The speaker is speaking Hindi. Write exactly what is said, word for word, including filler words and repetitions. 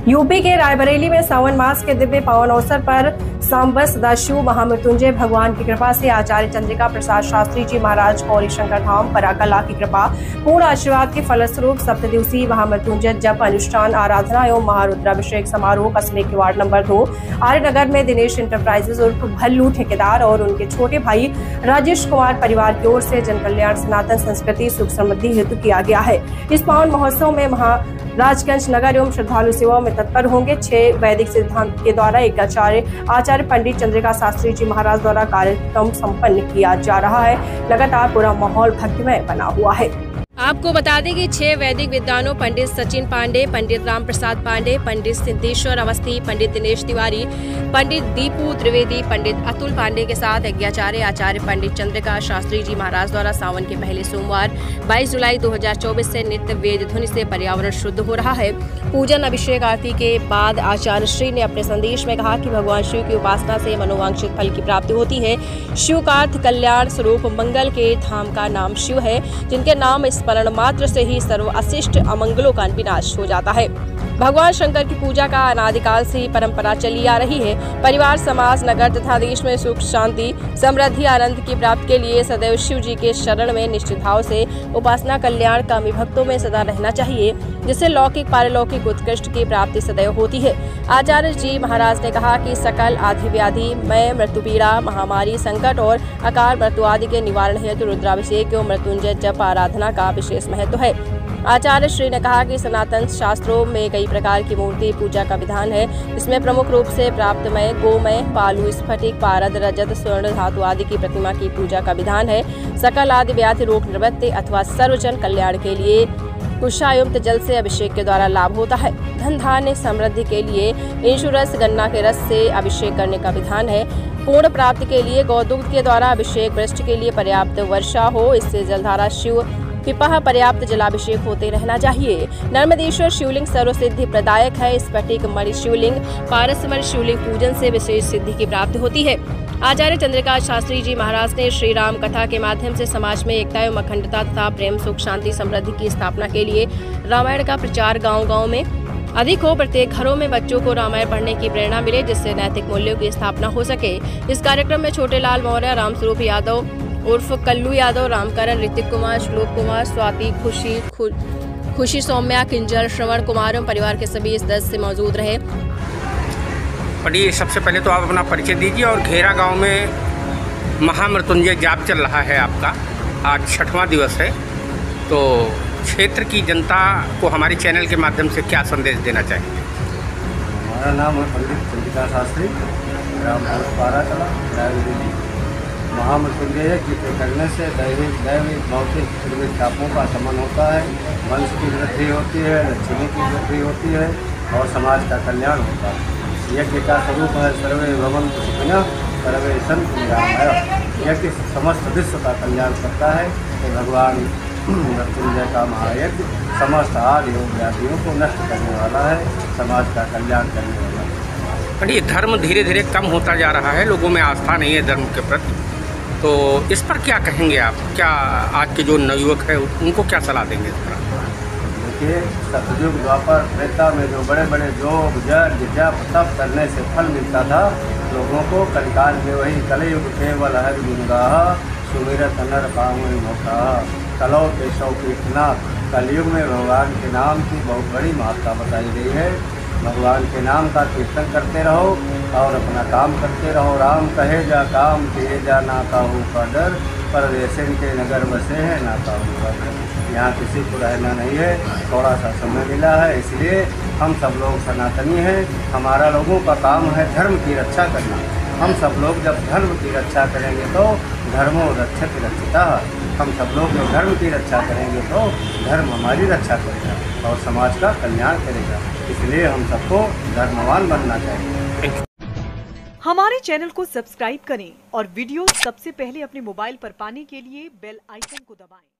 यूपी के रायबरेली में सावन मास के दिव्य पावन अवसर पर सांब सदाशिव महामृत्युंजय भगवान की कृपा से आचार्य चंद्रिका प्रसाद शास्त्री जी महाराज गौरी शंकर धाम पराकला की कृपा पूर्ण आशीर्वाद के फलस्वरूप सप्त दिवसीय महामृत्युंजय जप अनुष्ठान आराधना एवं महारुद्राभिषेक समारोह कस्बे के वार्ड नंबर दो आर्यनगर में दिनेश इंटरप्राइजेज उर्फ भल्लू ठेकेदार और उनके छोटे भाई राजेश कुमार परिवार की ओर से जन कल्याण सनातन संस्कृति सुख समृद्धि हेतु किया गया है। इस पावन महोत्सव में महा राजगंज नगर एवं श्रद्धालु सेवाओं में तत्पर होंगे। छह वैदिक सिद्धांत के द्वारा एक आचार्य आचार्य पंडित चंद्रिका शास्त्री जी महाराज द्वारा कार्यक्रम संपन्न किया जा रहा है। लगातार पूरा माहौल भक्तिमय बना हुआ है। आपको बता दें कि छह वैदिक विद्वानों पंडित सचिन पांडे, पंडित राम प्रसाद पांडे, पंडित सिद्धेश्वर अवस्थी, पंडित दिनेश तिवारी, पंडित दीपू त्रिवेदी, पंडित अतुल पांडे के साथ यज्ञाचार्य आचार्य पंडित चंद्रिका शास्त्री जी महाराज द्वारा सावन के पहले सोमवार बाईस जुलाई दो हजार चौबीस से नित्य वेद ध्वनि से पर्यावरण शुद्ध हो रहा है। पूजन अभिषेक आरती के बाद आचार्य श्री ने अपने संदेश में कहा कि भगवान शिव की उपासना से मनोवांछित फल की प्राप्ति होती है। शिव का अर्थ कल्याण स्वरूप मंगल के धाम का नाम शिव है, जिनके नाम स्मरण मात्र से ही सर्व अशिष्ट अमंगलों का विनाश हो जाता है। भगवान शंकर की पूजा का अनादिकाल से ही परंपरा चली आ रही है। परिवार, समाज, नगर तथा देश में सुख शांति समृद्धि आनंद की प्राप्ति के लिए सदैव शिव जी के शरण में निश्चित भाव से उपासना कल्याण कामी भक्तों में सदा रहना चाहिए, जिससे लौकिक पारलौकिक उत्कृष्ट की प्राप्ति सदैव होती है। आचार्य जी महाराज ने कहा कि सकल आधि व्याधि मय मृत्यु पीड़ा महामारी संकट और अकाल मृत्यु आदि के निवारण हेतु रुद्राभिषेक एवं मृत्युंजय जप आराधना का विशेष महत्व है। आचार्य श्री ने कहा कि सनातन शास्त्रों में कई प्रकार की मूर्ति पूजा का विधान है। इसमें प्रमुख रूप से प्राप्तमय, गोमय, बालू, स्फटिक, पारद, रजत, स्वर्ण धातु आदि की प्रतिमा की पूजा का विधान है। सकल आदि व्याधि रोग निवृत्ति अथवा सर्वजन कल्याण के लिए कुशायुक्त जल से अभिषेक के द्वारा लाभ होता है। धन धान्य समृद्धि के लिए इंशुरस गन्ना के रस से अभिषेक करने का विधान है। पूर्ण प्राप्ति के लिए गौदुग्ध के द्वारा अभिषेक, वृष्टि के लिए पर्याप्त वर्षा हो, इससे जलधारा शिव पिपा पर्याप्त जलाभिषेक होते रहना चाहिए। नर्मदेश्वर शिवलिंग सर्वसिद्धि प्रदायक है। स्फटिक मणि शिवलिंग पारसमर शिवलिंग पूजन से विशेष सिद्धि की प्राप्ति होती है। आचार्य चंद्रिका शास्त्री जी महाराज ने श्री राम कथा के माध्यम से समाज में एकता एवं अखंडता तथा प्रेम सुख शांति समृद्धि की स्थापना के लिए रामायण का प्रचार गाँव-गाँव में अधिक हो, प्रत्येक घरों में बच्चों को रामायण पढ़ने की प्रेरणा मिले, जिससे नैतिक मूल्यों की स्थापना हो सके। इस कार्यक्रम में छोटे लाल मौर्य, रामस्वरूप यादव उर्फ कल्लू यादव, रामकरण, ऋतिक कुमार, श्लोक कुमार, स्वाति, खुशी खु, खुशी सौम्या, किंजल, श्रवण कुमार एवं परिवार के सभी सदस्य मौजूद रहे। पढ़िए, सबसे पहले तो आप अपना परिचय दीजिए और घेरा गांव में महामृत्युंजय जाप चल रहा है आपका, आज छठवां दिवस है, तो क्षेत्र की जनता को हमारे चैनल के माध्यम से क्या संदेश देना चाहिए? हमारा नाम है पंडित चंद्रिका शास्त्री, ग्राम पराकला, रायबरेली। महामृत्युंजय की करने से दैविक दैविक भौतिक त्रिविध तापों का शमन होता है, वंश की वृद्धि होती है, लक्ष्मी की वृद्धि होती है और समाज का कल्याण होता है। यज्ञ का स्वरूप है सर्वे भवन्तु सुखिनः सर्वे सन्तु निरामयाः। यज्ञ समस्त विश्व का कल्याण करता है। तो भगवान मृत्युंजय का महायज्ञ समस्त आदि योग व्याधियों को नष्ट करने वाला है, समाज का कल्याण करने वाला है। पर ये धर्म धीरे धीरे कम होता जा रहा है, लोगों में आस्था नहीं है धर्म के प्रति, तो इस पर क्या कहेंगे आप? क्या आज के जो नवयुवक है उनको क्या सलाह देंगे इस पर? देखिए, सतयुग द्वापर त्रेता में जो बड़े बड़े योग यज्ञ जप तप करने से फल मिलता था, लोगों को कलिकाल में वही कलयुग केवल हरि गुणगाह सुमिरत नर पावनि मोखा। कलौ केशव कीर्तनाथ, कलयुग में भगवान के नाम की बहुत बड़ी महत्ता बताई गई है। भगवान के नाम का कीर्तन करते रहो और अपना काम करते रहो। राम कहे जा काम किए जा, ना काहू का डर, परदेशन के नगर बसे हैं ना काहू का डर। यहाँ किसी को रहना नहीं है, थोड़ा सा समय मिला है, इसलिए हम सब लोग सनातनी हैं। हमारा लोगों का काम है धर्म की रक्षा करना। हम सब लोग जब धर्म की रक्षा करेंगे तो धर्मो रक्षक रक्षिता। हम सब लोग जब धर्म की रक्षा करेंगे तो धर्म हमारी रक्षा करेगा और समाज का कल्याण करेगा। इसलिए हम सबको धर्मवान बनना चाहिए। हमारे चैनल को सब्सक्राइब करें और वीडियो सबसे पहले अपने मोबाइल पर पाने के लिए बेल आइकन को दबाएं।